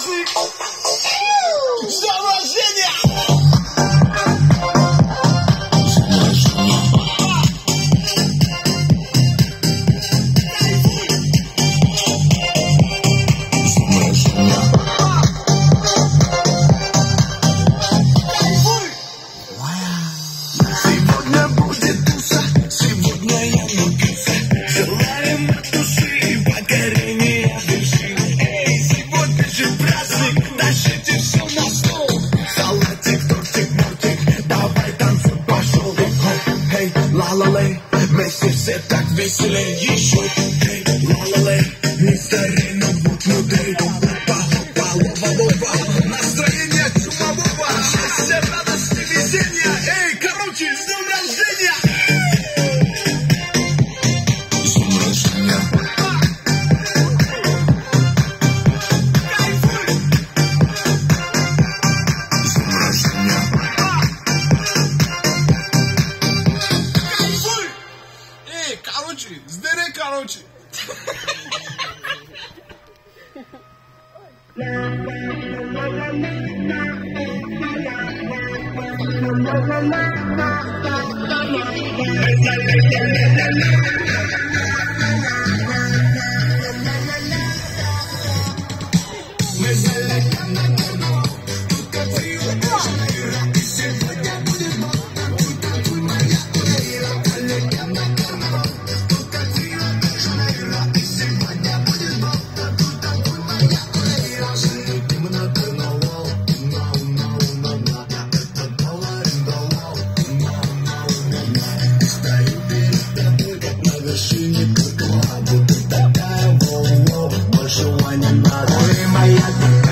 праздник! С днем рождения! Сегодня будет туса, сегодня я напился. Желаем от души покорения души. Эй, сегодня же праздник, тащите все на стол. Салатик, тортик, мортик, давай танцуй, пошел. Эй, ла-ла-лей, вместе все так веселей. Еще, эй, ла-ла-лей, не старей, но будь мудрей. Опа, лова-лова, настроение чумового. Счастье, радости, везения. Эй, короче, с днем рождения! С днем рождения! Кайфуй! С днем рождения! Кайфуй! Эй, короче, сдери, короче! Мы залетим на деревне, тут катила кожаная, и сегодня будет бог. Танцуй, моя куреира, залетим на деревне, тут катила кожаная, и сегодня будет бог. Танцуй, моя куреира, залетим на деревне. Стою перед тобой, как на вершине купола. Вот ты такая, воу-воу, большего не надо. Ты моя